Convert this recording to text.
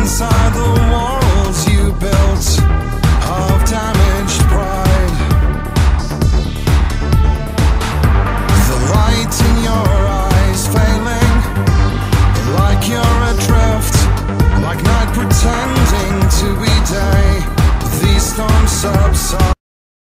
inside the walls you built of damaged pride. The light in your eyes failing, like you're adrift, like night pretending to be day. These storms subside.